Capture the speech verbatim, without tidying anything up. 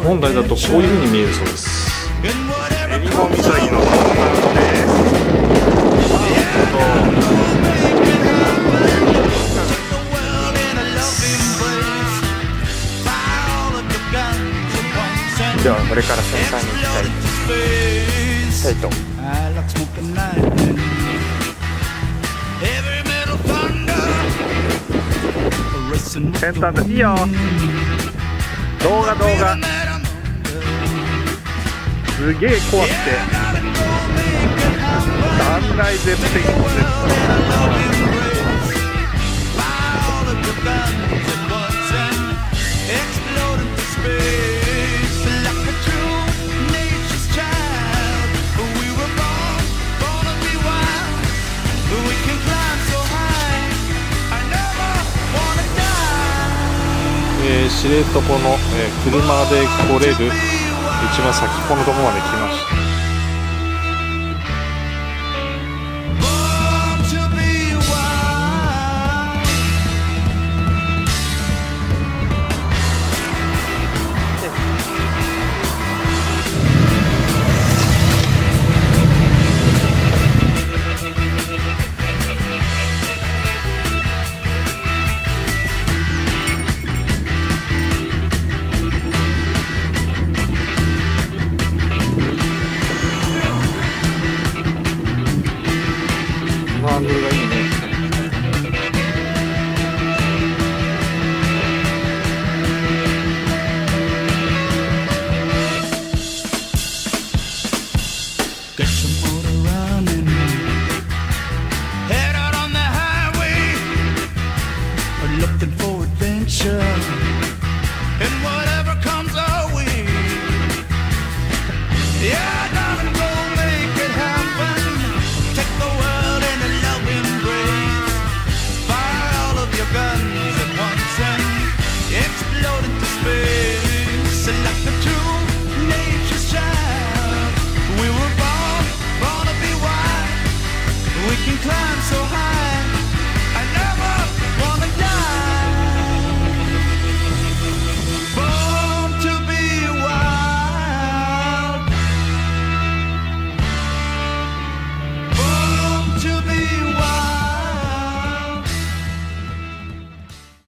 本来だとこういう風に見えるそうです。 えりも岬の看板です。ではこれから先端に行きたいしたいと。先端でいいよ。動画動画すげえ怖くて断崖絶壁です。 えー、知床の、えー、車で来れる一番先っぽのところまで来ました。アングルがいいね。 Yeah.